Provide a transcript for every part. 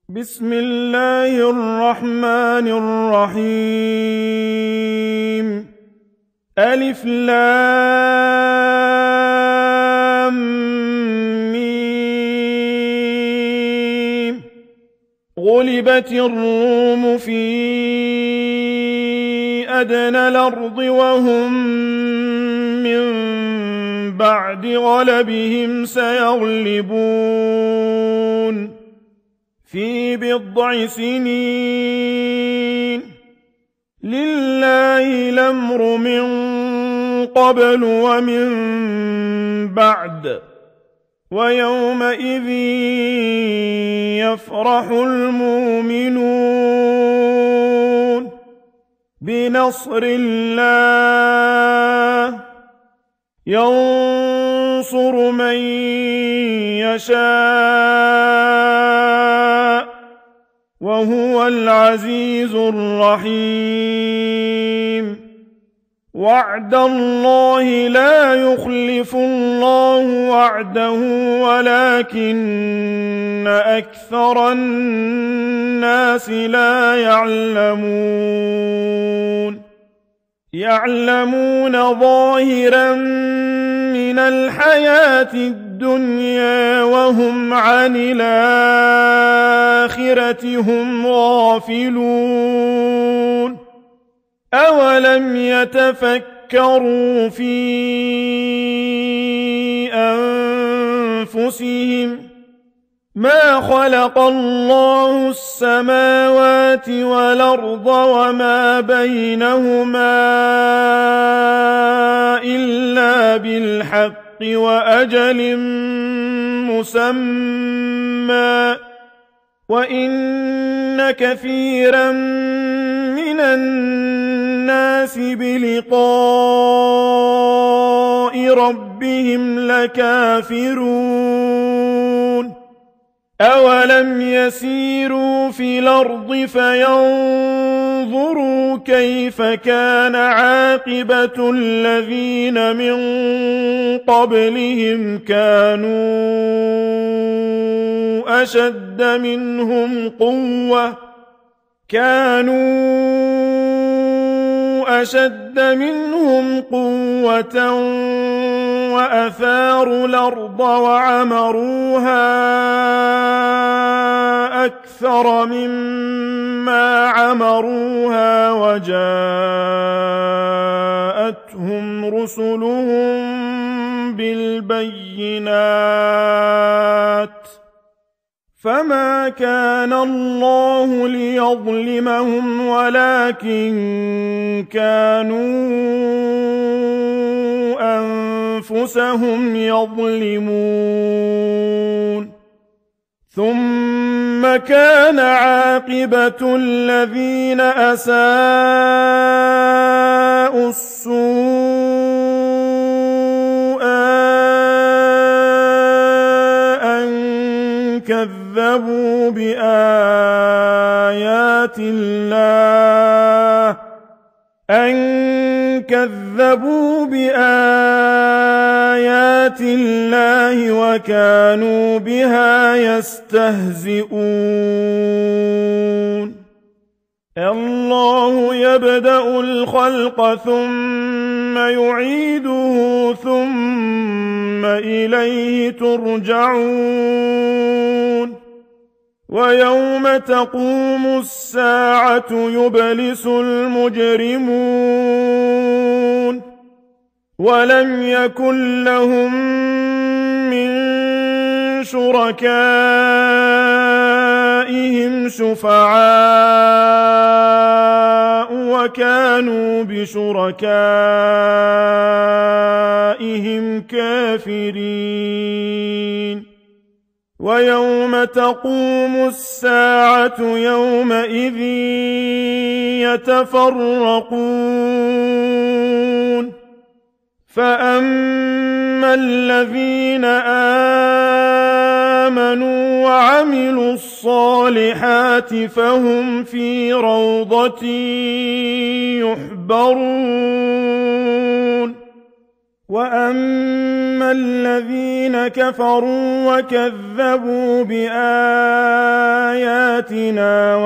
بسم الله الرحمن الرحيم. ألف لام ميم. غلبت الروم في أدنى الأرض وهم من بعد غلبهم سيغلبون في بضع سنين. لله الأمر من قبل ومن بعد ويومئذ يفرح المؤمنون بنصر الله ينصر من يشاء وهو العزيز الرحيم. وعد الله لا يخلف الله وعده ولكن أكثر الناس لا يعلمون ظاهرا من الحياة الدنيا وهم عن الآخرة هم غافلون. أولم يتفكروا في أنفسهم ما خلق الله السماوات والأرض وما بينهما إلا بالحق وأجل مسمى وإن كثيرا من الناس بلقاء ربهم لكافرون. أولم يسيروا في الأرض فينظروا كيف كان عاقبة الذين من قبلهم كانوا أشد منهم قوة وأثاروا الأرض وعمروها أكثر مما عمروها وجاءتهم رسلهم بالبينات فما كان الله ليظلمهم ولكن كانوا أنفسهم يظلمون. ثم كان عاقبة الذين أساءوا السوء أن كذبوا بآيات الله وكانوا بها يستهزئون. الله يبدأ الخلق ثم يعيده ثم إليه ترجعون. ويوم تقوم الساعة يبلس المجرمون ولم يكن لهم من شركائهم شفعاء وكانوا بشركائهم كافرين. ويوم تقوم الساعة يومئذ يتفرقون. فأما الذين آمنوا وعملوا الصالحات فهم في روضة يحبرون. وَأَمَّا الَّذِينَ كَفَرُوا وَكَذَّبُوا بِآيَاتِنَا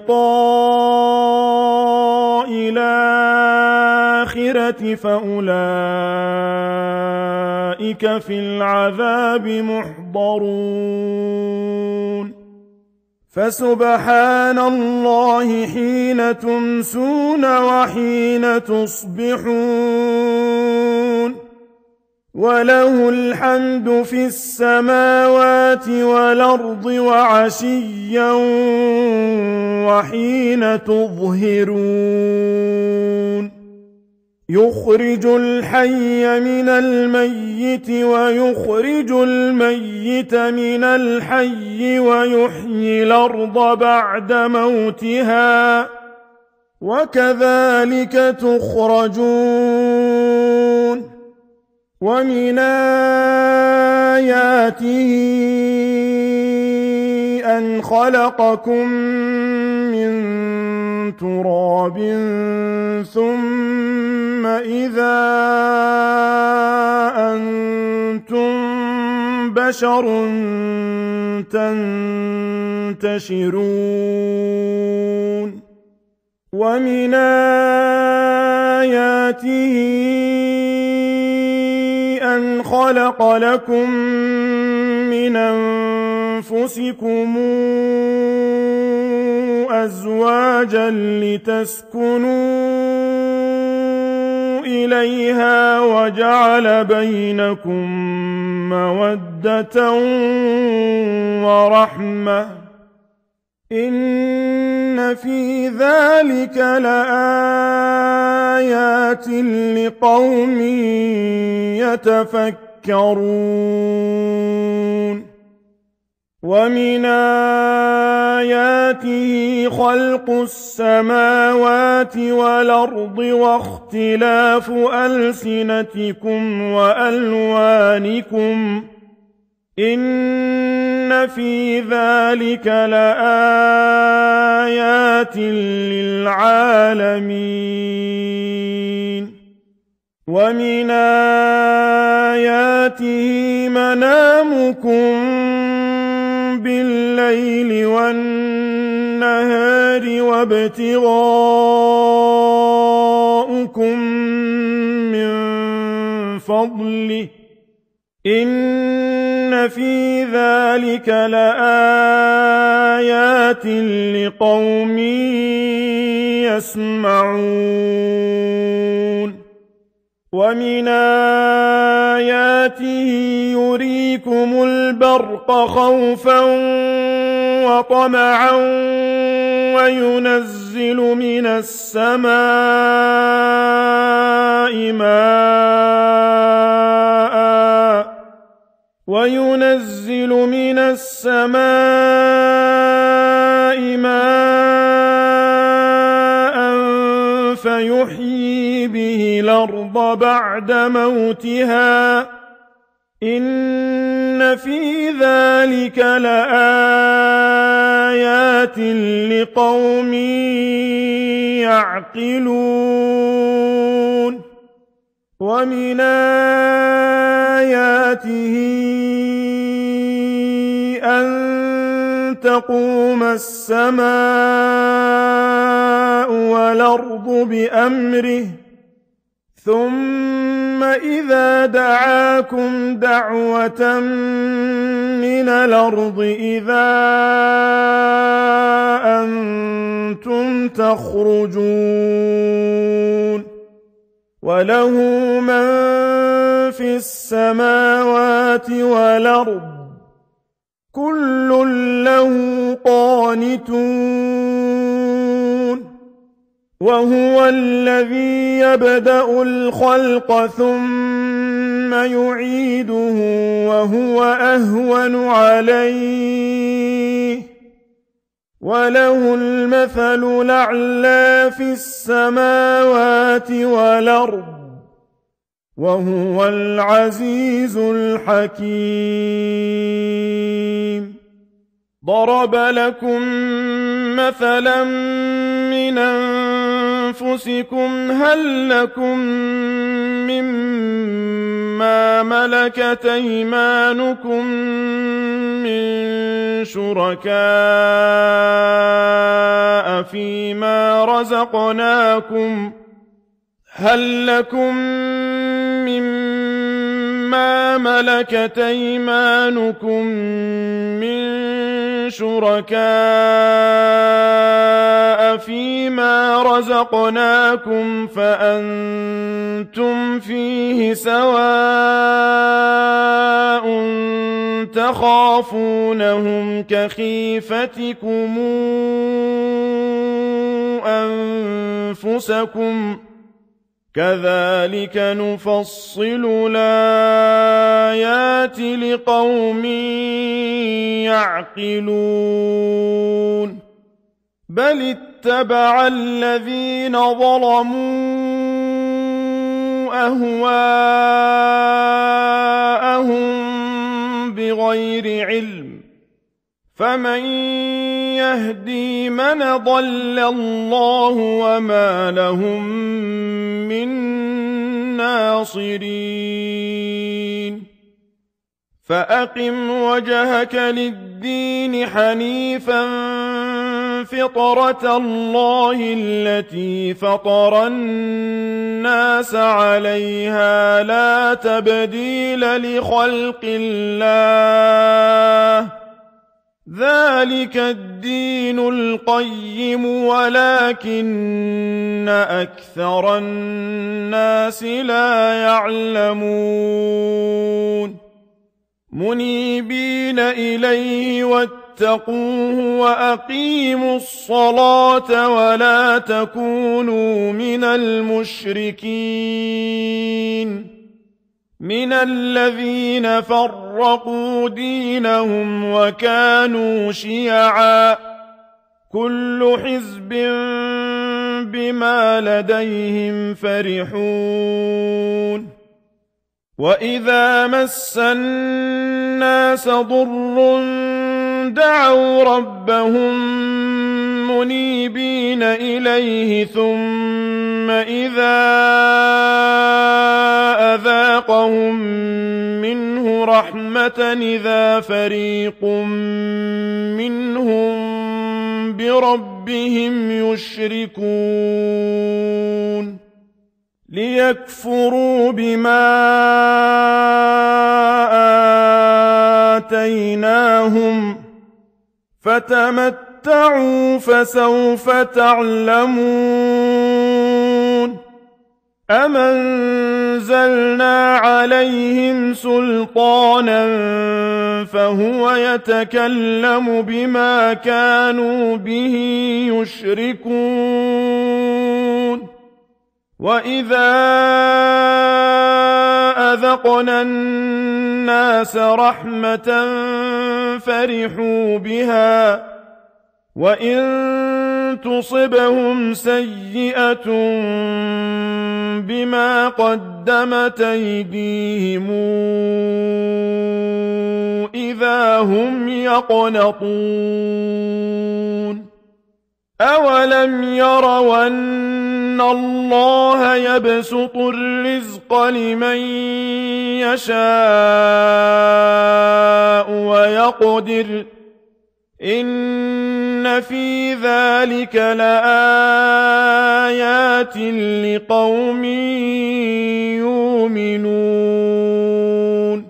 وَلِقَاءِ الْآخِرَةِ فَأُولَئِكَ فِي الْعَذَابِ مُحْضَرُونَ فَسُبْحَانَ اللَّهِ حِينَ تُمْسُونَ وَحِينَ تُصْبِحُونَ وَلَهُ الْحَمْدُ فِي السَّمَاوَاتِ وَالْأَرْضِ وَعَشِيًّا وَحِينَ تُظْهِرُونَ يُخْرِجُ الْحَيَّ مِنَ الْمَيِّتِ وَيُخْرِجُ الْمَيِّتَ مِنَ الْحَيِّ وَيُحْيِي الْأَرْضَ بَعْدَ مَوْتِهَا وَكَذَلِكَ تُخْرَجُونَ وَمِنْ آيَاتِهِ أَنْ خَلَقَكُم مِّن تُرَابٍ ثُمَّ إِذَا أَنتُم بَشَرٌ تَنتَشِرُونَ وَمِنْ آيَاتِهِ أَنْ خَلَقَ لَكُم مِّنْ أَنفُسِكُمْ أَزْوَاجًا لِّتَسْكُنُوا إِلَيْهَا وَجَعَلَ بَيْنَكُم مَّوَدَّةً وَرَحْمَةً ۚ إِنَّ فِي ذَلِكَ لَآيَاتٍ لِّقَوْمٍ يَتَفَكَّرُونَ وَمِنْ آيَاتِهِ خَلْقُ السَّمَاوَاتِ وَالْأَرْضِ وَاخْتِلَافُ أَلْسِنَتِكُمْ وَأَلْوَانِكُمْ ۚ إِنَّ فِي ذَلِكَ لَآيَاتٍ لِّلْعَالَمِينَ وَمِنْ آيَاتِهِ مَنَامُكُم بِاللَّيْلِ وَالنَّهَارِ وَابْتِغَاؤُكُم مِّن فَضْلِهِ ۚ إِنَّ فِي ذَلِكَ لَآيَاتٍ لِّقَوْمٍ يَسْمَعُونَ وَمِنْ آيَاتِهِ يُرِيكُمُ الْبَرْقَ خَوْفًا وَطَمَعًا وَيُنَزِّلُ مِنَ السَّمَاءِ مَاءً فَيُحْيِي بِهِ الْأَرْضَ بَعْدَ مَوْتِهَا ۚ إِنَّ فِي ذَلِكَ لَآيَاتٍ لِّقَوْمٍ يَعْقِلُونَ وَمِنْ آيَاتِهِ أَن تَقُومَ السَّمَاءُ وَالْأَرْضُ بِأَمْرِهِ ثُمَّ إِذَا دَعَاكُمْ دَعْوَةً مِّنَ الْأَرْضِ إِذَا أَنتُمْ تَخْرُجُونَ وَلَهُ مَن فِي السَّمَاوَاتِ وَالْأَرْضِ كُلٌّ لَّهُ قَانِتُونَ وَهُوَ الَّذِي يَبْدَأُ الْخَلْقَ ثُمَّ يُعِيدُهُ وَهُوَ أَهْوَنُ عَلَيْهِ ۖ وَلَهُ الْمَثَلُ الْأَعْلَىٰ فِي السَّمَاوَاتِ وَالْأَرْضِ ۖ وَهُوَ الْعَزِيزُ الْحَكِيمُ ضَرَبَ لَكُم مَّثَلًا مِّنْ أنفسكم هل لكم مما ملكت أيمانكم من شركاء فيما رزقناكم هل لكم مما ملكت أيمانكم من شركاء فيما رزقناكم فأنتم فيه سواء تخافونهم كخيفتكم أنفسكم كذلك نفصل الآيات لقوم يعقلون بل اتبع الذين ظلموا أهواءهم بغير علم فمن يهدي من ضل الله وما لهم من ناصرين فأقم وجهك للدين حنيفا فطرة الله التي فطر الناس عليها لا تبديل لخلق الله ذلك الدين القيم ولكن أكثر الناس لا يعلمون منيبين إليه واتقوه وأقيموا الصلاة ولا تكونوا من المشركين من الذين فرقوا دينهم وكانوا شيعا كل حزب بما لديهم فرحون وإذا مس الناس ضر دعوا ربهم منيبين إليه ثم إذا أذاقهم منه رحمة إذا فريق منهم بربهم يشركون ليكفروا بما آتيناهم فتمتعوا فسوف تعلمون أم أنزلنا عليهم سلطانا فهو يتكلم بما كانوا به يشركون وإذا أذقنا الناس رحمة فرحوا بها وإن تصبهم سيئة بما قدمت أيديهم إذا هم يقنطون أولم يروا أن الله يبسط الرزق لمن يشاء ويقدر إن في ذلك لآيات لقوم يؤمنون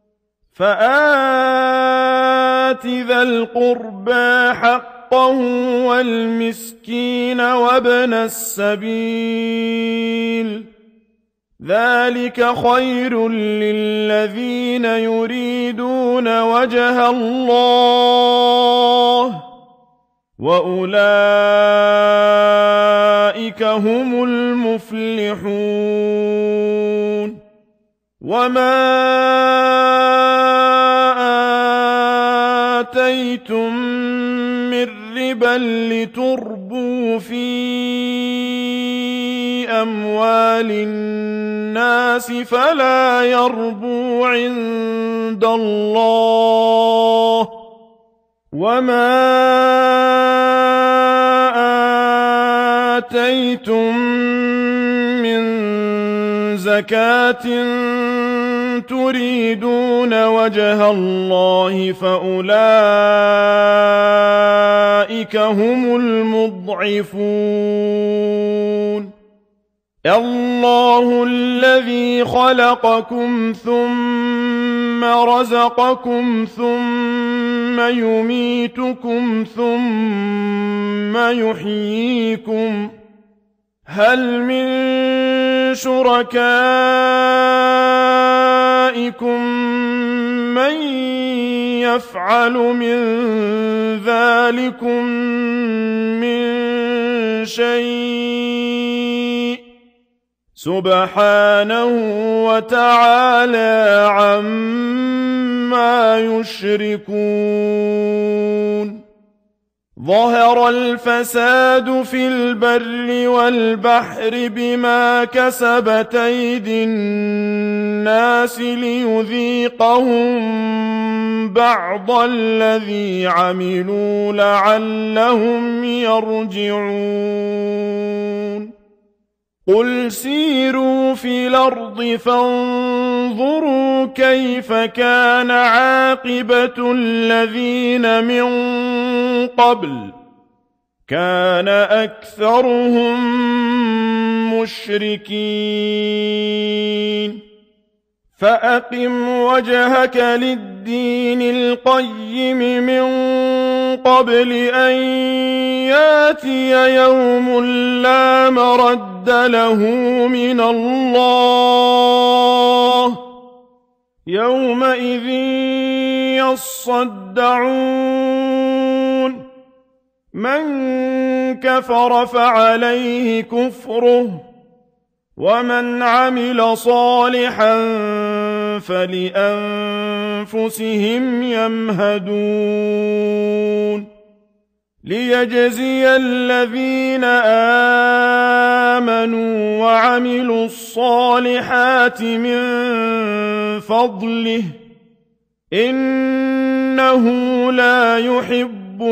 فآت ذا القربى حقه والمسكين وابن السبيل ذلك خير للذين يريدون وجه الله وأولئك هم المفلحون وما آتيتم من ربا لتربوا في أموال الناس فلا يربو عند الله وما آتيتم من زكاة تريدون وجه الله فأولئك هم المضعفون الله الذي خلقكم ثم رزقكم ثم يميتكم ثم يحييكم هل من شركائكم من يفعل من ذلكم من شيء سبحانه وتعالى عما يشركون ظهر الفساد في البر والبحر بما كسبت أيدي الناس ليذيقهم بعض الذي عملوا لعلهم يرجعون قل سيروا في الأرض فانظروا كيف كان عاقبة الذين من قبل كان أكثرهم مشركين فأقم وجهك للدين القيم من قبل أن ياتي يوم لا مرد له من الله يومئذ يصدعون من كفر فعليه كفره ومن عمل صالحا فلأنفسهم يمهدون ليجزي الذين آمنوا وعملوا الصالحات من فضله إنه لا يحب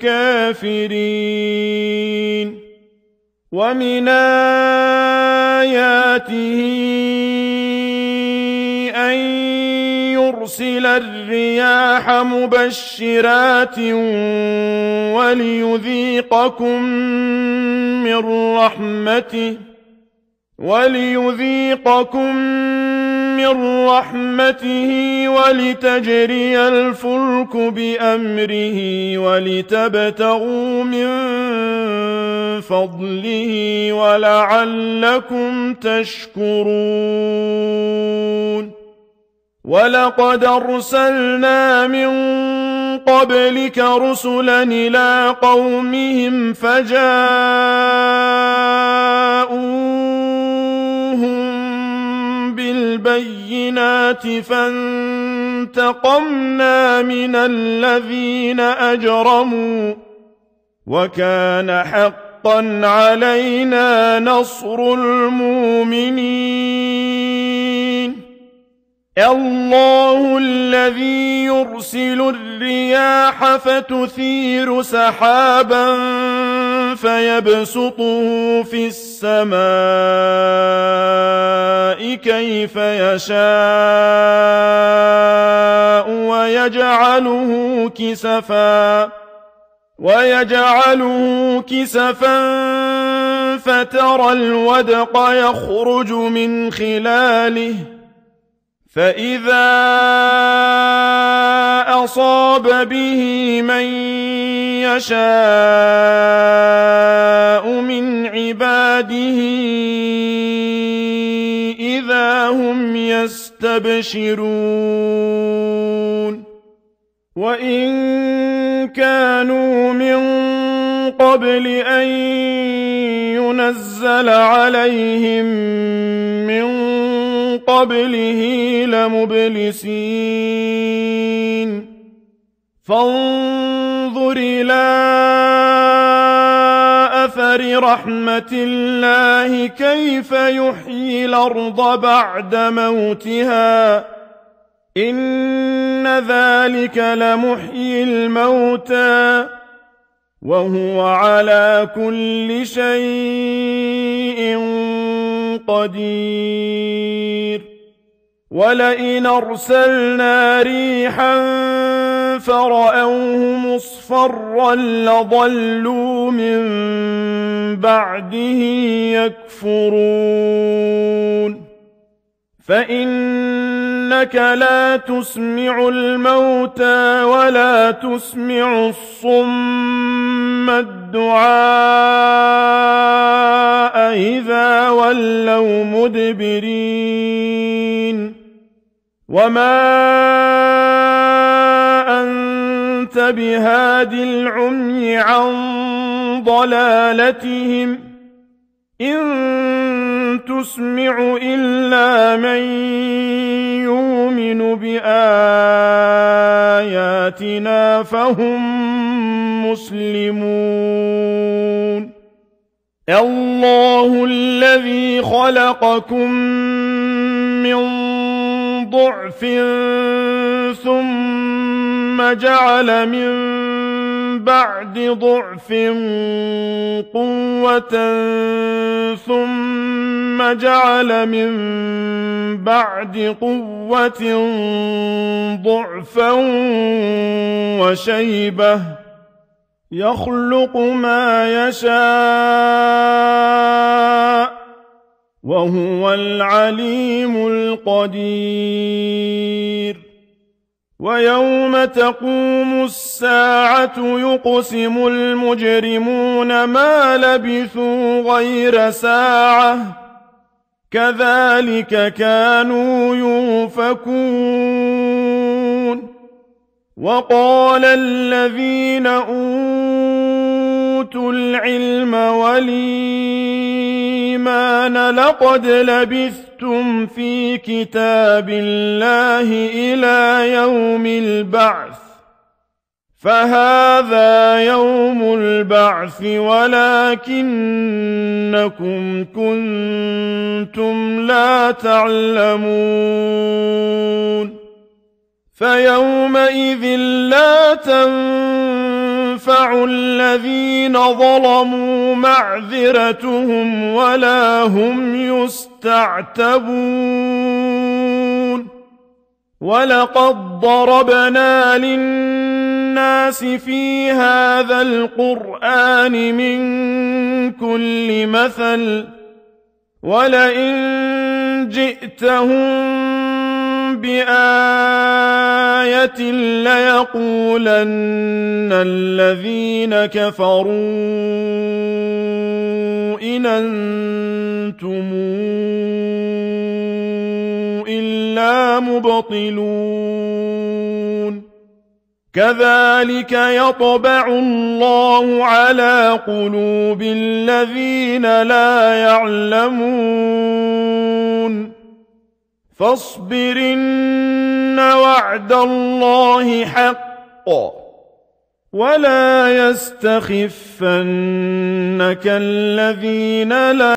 الكافرين ومن آياته أن يرسل الرياح مبشرات وليذيقكم من رحمته ولتجري الفلك بأمره ولتبتغوا من فضله ولعلكم تشكرون ولقد أرسلنا من قبلك رسلا إلى قومهم فجاءوهم بالبينات فانتقمنا من الذين أجرموا وكان حقا علينا نصر المؤمنين الله الذي يرسل الرياح فتثير سحابا فيبسطه في السماء كيف يشاء ويجعله كسفا فترى الودق يخرج من خلاله فإذا أصاب به من يشاء من عباده إذا هم يستبشرون وإن كانوا من قبل أن ينزل عليهم من قبله لمبلسين فانظر إلى أثر رحمة الله كيف يحيي الأرض بعد موتها إن ذلك لمحيي الموتى وهو على كل شيء قدير ولئن أرسلنا ريحا فرأوه مصفرا لظلوا من بعده يكفرون فإنك لا تسمع الموتى ولا تسمع الصم الدعاء إذا ولوا مدبرين وما أنت بهاد العمي عن ضلالتهم إن تسمع إلا من يؤمن بآياتنا فهم مسلمون الله الذي خلقكم من ضعف ثم جعل من بعد ضعف قوة ثم جعل من بعد قوة ضعفا وشيبة يخلق ما يشاء وهو العليم القدير ويوم تقوم الساعة يقسم المجرمون ما لبثوا غير ساعة كذلك كانوا يؤفكون وقال الذين أوتوا العلم والإيمان لقد لبثتم في كتاب الله إلى يوم البعث فهذا يوم البعث ولكنكم كنتم لا تعلمون فيومئذ لا تنفع الذين ظلموا معذرتهم ولا هم يستعتبون ولقد ضربنا للناس في هذا القرآن من كل مثل ولئن جئتهم بآية ليقولن الذين كفروا إن أنتم إلا مبطلون كذلك يطبع الله على قلوب الذين لا يعلمون فاصبر إن وعد الله حق ولا يستخفنك الذين لا